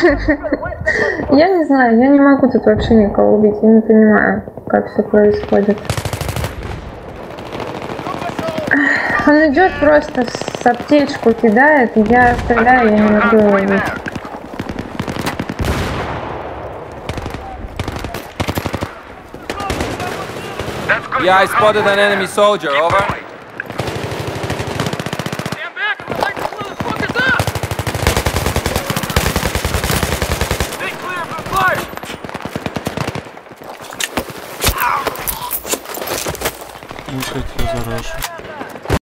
Я не знаю, я не могу тут вообще никого убить, я не понимаю, как все происходит. Он идет просто с аптечку кидает, и я стреляю, я не могу его убить. Yeah, I spotted an enemy soldier, over.